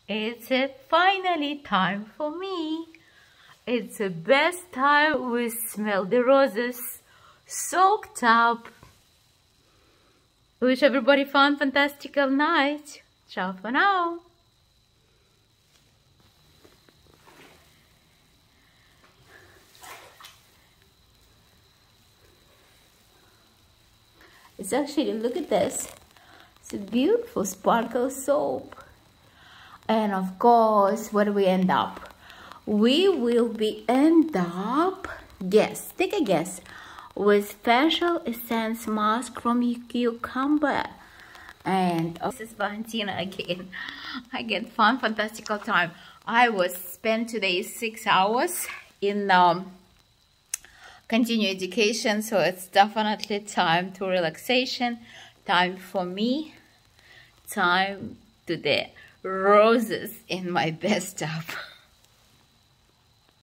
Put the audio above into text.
It's finally time for me. It's the best time. We smell the roses soaked up. Wish everybody fun, fantastical night. Ciao for now. It's actually, look at this. It's a beautiful sparkle soap. And of course, where do we end up? We will end up, guess, take a guess, with special essence mask from cucumber. And this is Valentina again. Fun, fantastical time. I was spent today 6 hours in continue education, so it's definitely time to relaxation, time for me, time to the roses in my bathtub.